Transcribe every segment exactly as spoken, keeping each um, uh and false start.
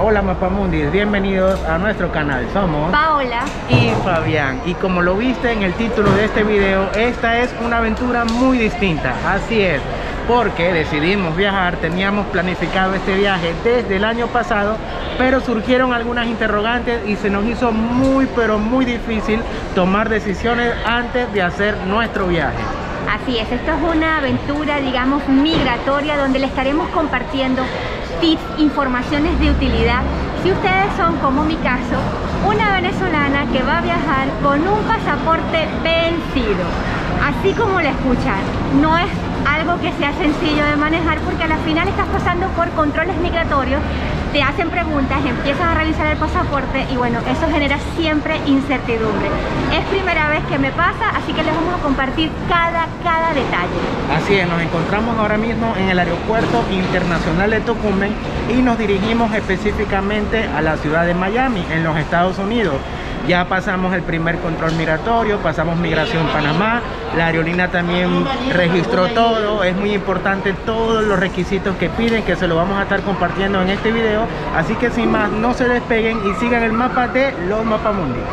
Hola Mapamundis, bienvenidos a nuestro canal. Somos Paola y Fabián, y como lo viste en el título de este video, esta es una aventura muy distinta. Así es, porque decidimos viajar, teníamos planificado este viaje desde el año pasado, pero surgieron algunas interrogantes y se nos hizo muy pero muy difícil tomar decisiones antes de hacer nuestro viaje. Así es, esto es una aventura, digamos, migratoria, donde le estaremos compartiendo tips, informaciones de utilidad. Si ustedes son, como mi caso, una venezolana que va a viajar con un pasaporte vencido, así como lo escuchan, no es algo que sea sencillo de manejar, porque a la final estás pasando por controles migratorios, te hacen preguntas, empiezas a revisar el pasaporte y bueno, eso genera siempre incertidumbre. Es primera vez que me pasa, así que les vamos a compartir cada, cada detalle. Así es, nos encontramos ahora mismo en el Aeropuerto Internacional de Tocumen y nos dirigimos específicamente a la ciudad de Miami, en los Estados Unidos. Ya pasamos el primer control migratorio, pasamos migración Panamá, la aerolínea también registró todo. Es muy importante todos los requisitos que piden, que se lo vamos a estar compartiendo en este video. Así que sin más, no se despeguen y sigan el mapa de los Mapamundis.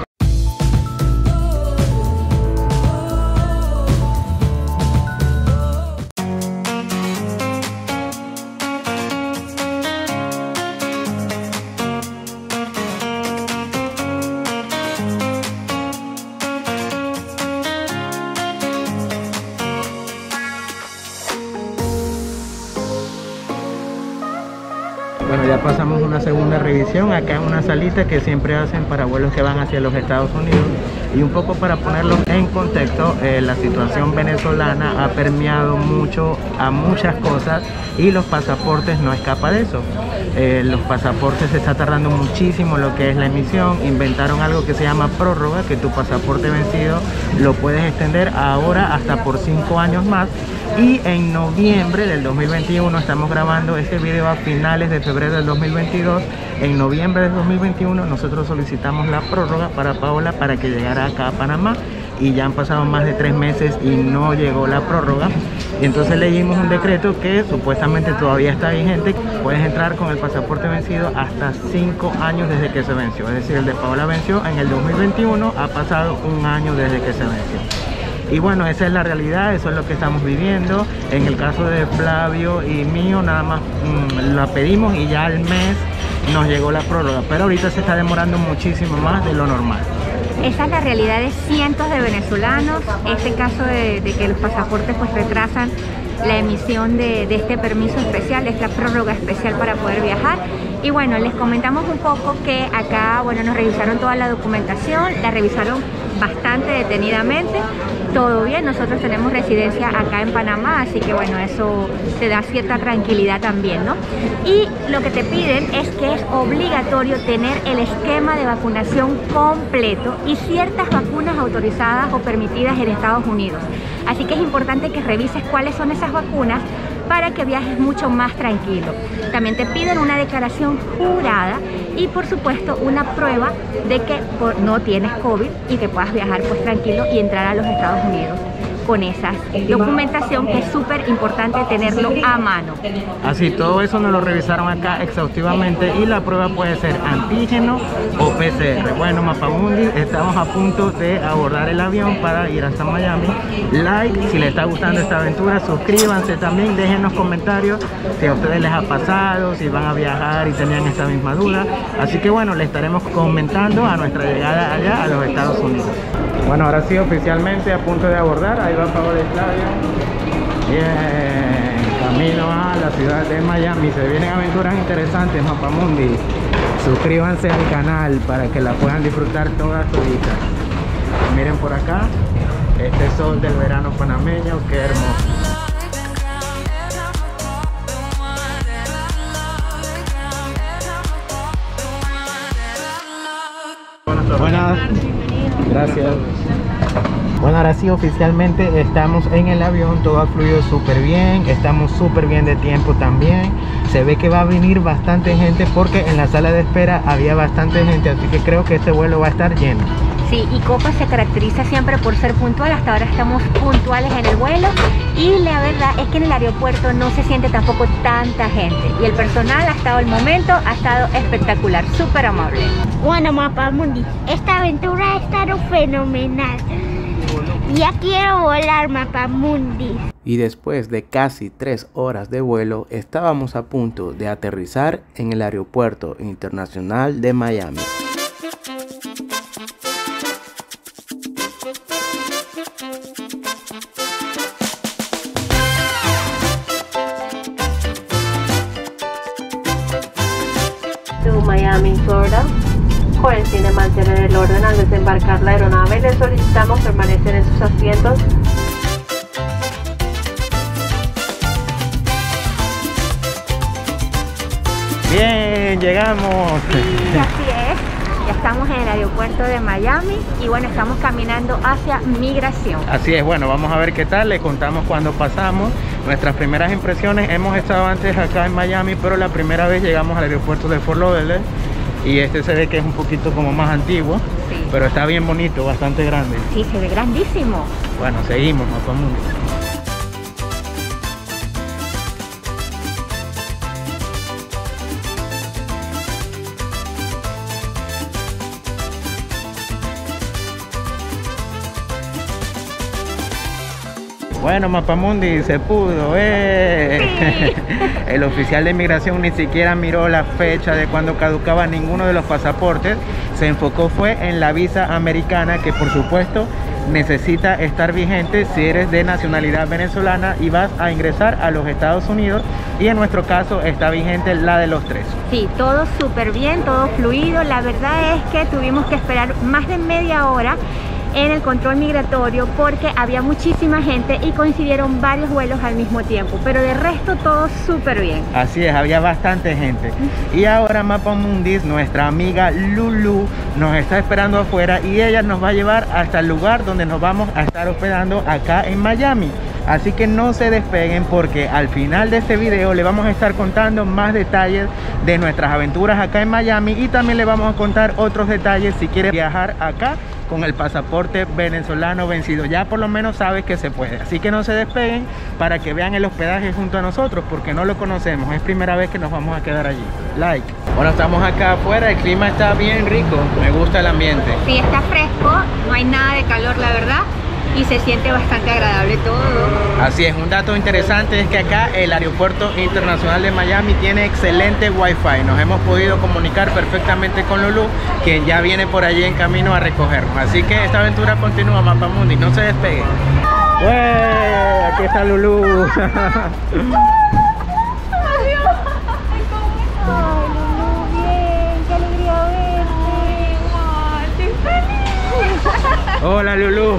Bueno, ya pasamos una segunda revisión acá en una salita que siempre hacen para vuelos que van hacia los Estados Unidos. Y un poco para ponerlos en contexto, eh, la situación venezolana ha permeado mucho a muchas cosas y los pasaportes no escapa de eso. Eh, los pasaportes se está tardando muchísimo lo que es la emisión. Inventaron algo que se llama prórroga, que tu pasaporte vencido lo puedes extender ahora hasta por cinco años más. Y en noviembre del dos mil veintiuno, estamos grabando este video a finales de febrero del dos mil veintidós. En noviembre del dos mil veintiuno nosotros solicitamos la prórroga para Paola para que llegara acá a Panamá, y ya han pasado más de tres meses y no llegó la prórroga. Y entonces leímos un decreto que supuestamente todavía está vigente. Puedes entrar con el pasaporte vencido hasta cinco años desde que se venció. Es decir, el de Paola venció en el dos mil veintiuno, ha pasado un año desde que se venció. Y bueno, esa es la realidad, eso es lo que estamos viviendo. En el caso de Flavio y mío, nada más mmm, la pedimos y ya al mes nos llegó la prórroga, pero ahorita se está demorando muchísimo más de lo normal. Esa es la realidad de cientos de venezolanos. Este caso de, de que los pasaportes pues retrasan la emisión de, de este permiso especial, es la prórroga especial para poder viajar. Y bueno, les comentamos un poco que acá, bueno, nos revisaron toda la documentación, la revisaron bastante detenidamente, todo bien. Nosotros tenemos residencia acá en Panamá, así que bueno, eso te da cierta tranquilidad también, ¿no? Y lo que te piden es que es obligatorio tener el esquema de vacunación completo y ciertas vacunas autorizadas o permitidas en Estados Unidos. Así que es importante que revises cuáles son esas vacunas para que viajes mucho más tranquilo. También te piden una declaración jurada y por supuesto una prueba de que no tienes COVID y que puedas viajar pues tranquilo y entrar a los Estados Unidos con esa documentación, que es súper importante tenerlo a mano. Así, todo eso nos lo revisaron acá exhaustivamente y la prueba puede ser antígeno o P C R. Bueno, Mapamundis, estamos a punto de abordar el avión para ir hasta Miami. Like si les está gustando esta aventura, suscríbanse también, déjenos comentarios si a ustedes les ha pasado, si van a viajar y tenían esta misma duda. Así que bueno, les estaremos comentando a nuestra llegada allá a los Estados Unidos. Bueno, ahora sí, oficialmente a punto de abordar. Ahí va Paola y Flavio. Bien, camino a la ciudad de Miami. Se vienen aventuras interesantes, Mapamundis. Suscríbanse al canal para que la puedan disfrutar toda su vida. Miren por acá, este sol del verano panameño, qué hermoso. Buenas, gracias. Bueno, ahora sí, oficialmente estamos en el avión, todo ha fluido súper bien, estamos súper bien de tiempo también. Se ve que va a venir bastante gente porque en la sala de espera había bastante gente, así que creo que este vuelo va a estar lleno. Sí, y Copa se caracteriza siempre por ser puntual. Hasta ahora estamos puntuales en el vuelo y la verdad es que en el aeropuerto no se siente tampoco tanta gente y el personal hasta el momento ha estado espectacular, súper amable. Bueno, Mapamundi, esta aventura ha estado fenomenal. Ya quiero volar, Mapamundi. Y después de casi tres horas de vuelo, estábamos a punto de aterrizar en el Aeropuerto Internacional de Miami. To Miami, Florida. Joven de mantener el orden al desembarcar la aeronave, le solicitamos permanecer en sus asientos. Bien, llegamos. Sí, así es. Ya estamos en el aeropuerto de Miami y bueno, estamos caminando hacia migración. Así es, bueno, vamos a ver qué tal, le contamos cuando pasamos. Nuestras primeras impresiones, hemos estado antes acá en Miami, pero la primera vez llegamos al aeropuerto de Fort Lauderdale y este se ve que es un poquito como más antiguo, sí, pero está bien bonito, bastante grande. Sí, se ve grandísimo. Bueno, seguimos, Mapamundi. Bueno, Mapamundi, se pudo, eh. Sí. El oficial de inmigración ni siquiera miró la fecha de cuando caducaba ninguno de los pasaportes. Se enfocó fue en la visa americana, que por supuesto necesita estar vigente si eres de nacionalidad venezolana y vas a ingresar a los Estados Unidos, y en nuestro caso está vigente la de los tres. Sí, todo súper bien, todo fluido. La verdad es que tuvimos que esperar más de media hora en el control migratorio porque había muchísima gente y coincidieron varios vuelos al mismo tiempo, pero de resto todo súper bien. Así es, había bastante gente. Y ahora Mapamundis, nuestra amiga Lulu, nos está esperando afuera y ella nos va a llevar hasta el lugar donde nos vamos a estar hospedando acá en Miami. Así que no se despeguen porque al final de este video le vamos a estar contando más detalles de nuestras aventuras acá en Miami y también le vamos a contar otros detalles si quieres viajar acá con el pasaporte venezolano vencido. Ya por lo menos sabes que se puede, así que no se despeguen para que vean el hospedaje junto a nosotros porque no lo conocemos, es primera vez que nos vamos a quedar allí. Like. Bueno, estamos acá afuera, el clima está bien rico, me gusta el ambiente. Sí, está fresco, no hay nada de calor la verdad y se siente bastante agradable todo. Así es, un dato interesante es que acá el Aeropuerto Internacional de Miami tiene excelente wifi. Nos hemos podido comunicar perfectamente con Lulu, quien ya viene por allí en camino a recogernos. Así que esta aventura continúa, Mapamundi, no se despeguen. ¡Uey! Aquí está Lulu. Hola Lulu.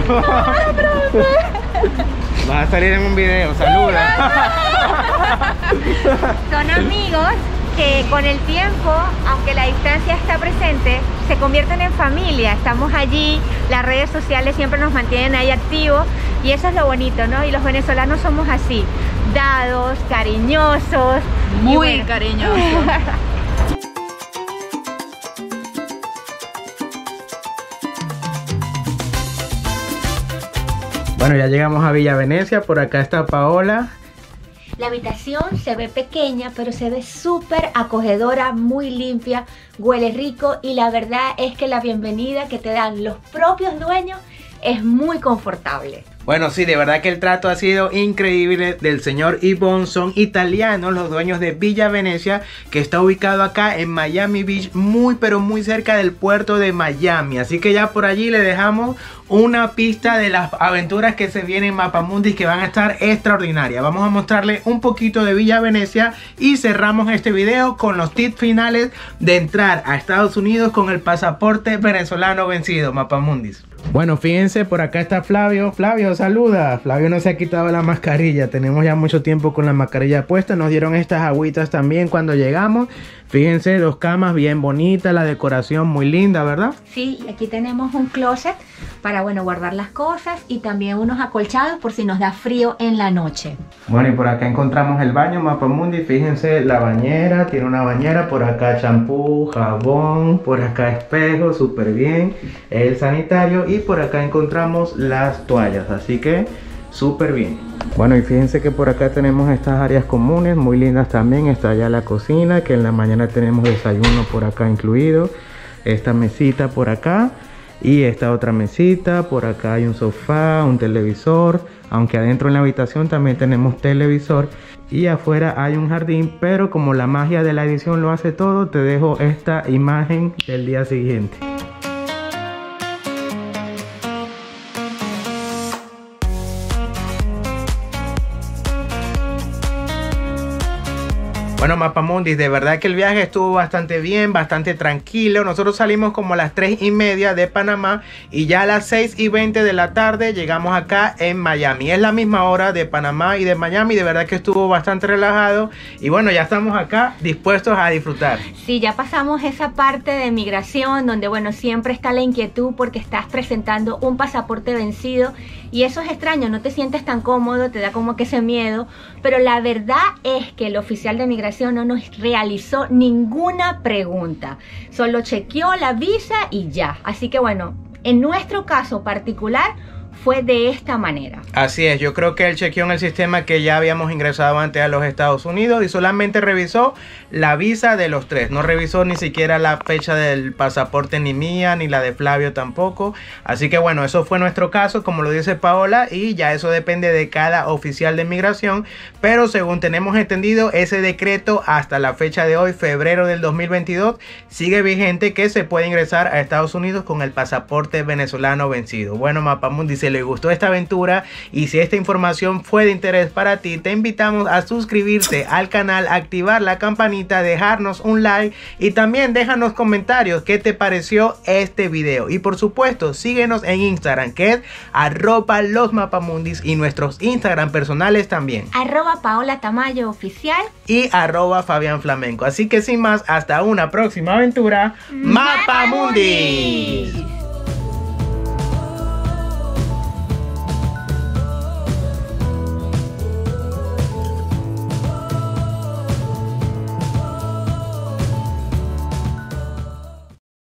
Vas a salir en un video, saluda. Son amigos que con el tiempo, aunque la distancia está presente, se convierten en familia. Estamos allí, las redes sociales siempre nos mantienen ahí activos y eso es lo bonito, ¿no? Y los venezolanos somos así, dados, cariñosos. Muy bueno. cariñosos. Bueno, ya llegamos a Villa Venecia, por acá está Paola. La habitación se ve pequeña, pero se ve súper acogedora, muy limpia, huele rico y la verdad es que la bienvenida que te dan los propios dueños es muy confortable. Bueno, sí, de verdad que el trato ha sido increíble del señor Ivonne. Son italianos los dueños de Villa Venecia, que está ubicado acá en Miami Beach, muy pero muy cerca del puerto de Miami. Así que ya por allí le dejamos una pista de las aventuras que se vienen en Mapamundi, que van a estar extraordinarias. Vamos a mostrarle un poquito de Villa Venecia y cerramos este video con los tips finales de entrar a Estados Unidos con el pasaporte venezolano vencido, Mapamundis. Bueno, fíjense, por acá está Flavio. Flavio, saluda. Flavio no se ha quitado la mascarilla. Tenemos ya mucho tiempo con la mascarilla puesta. Nos dieron estas agüitas también cuando llegamos. Fíjense, dos camas bien bonitas, la decoración muy linda, ¿verdad? Sí, aquí tenemos un closet para, bueno, guardar las cosas y también unos acolchados por si nos da frío en la noche. Bueno, y por acá encontramos el baño Mapamundi. Fíjense, la bañera, tiene una bañera, por acá champú, jabón, por acá espejo, súper bien. El sanitario y por acá encontramos las toallas, así que súper bien. Bueno, y fíjense que por acá tenemos estas áreas comunes muy lindas también. Está ya la cocina, que en la mañana tenemos desayuno por acá incluido. Esta mesita por acá y esta otra mesita. Por acá hay un sofá, un televisor, aunque adentro en la habitación también tenemos televisor. Y afuera hay un jardín, pero como la magia de la edición lo hace todo, te dejo esta imagen del día siguiente. Bueno, Mapamundis, de verdad que el viaje estuvo bastante bien, bastante tranquilo. Nosotros salimos como a las tres y media de Panamá y ya a las seis y veinte de la tarde llegamos acá en Miami. Es la misma hora de Panamá y de Miami, de verdad que estuvo bastante relajado. Y bueno, ya estamos acá dispuestos a disfrutar. Sí, ya pasamos esa parte de migración donde, bueno, siempre está la inquietud porque estás presentando un pasaporte vencido y eso es extraño, no te sientes tan cómodo, te da como que ese miedo. Pero la verdad es que el oficial de migración no nos realizó ninguna pregunta, solo chequeó la visa y ya. Así que bueno, en nuestro caso particular fue de esta manera. Así es, yo creo que él chequeó en el sistema que ya habíamos ingresado antes a los Estados Unidos y solamente revisó la visa de los tres. No revisó ni siquiera la fecha del pasaporte ni mía, ni la de Flavio tampoco. Así que bueno, eso fue nuestro caso, como lo dice Paola, y ya eso depende de cada oficial de migración. Pero según tenemos entendido, ese decreto hasta la fecha de hoy, febrero del dos mil veintidós, sigue vigente que se puede ingresar a Estados Unidos con el pasaporte venezolano vencido. Bueno, Mapamundi, si le gustó esta aventura y si esta información fue de interés para ti, te invitamos a suscribirte al canal, activar la campanita, dejarnos un like y también déjanos comentarios qué te pareció este video. Y por supuesto, síguenos en Instagram, que es arroba los mapamundis, y nuestros Instagram personales también, arroba Paola Tamayo oficial y arroba Fabián Flamenco. Así que sin más, hasta una próxima aventura, Mapamundis.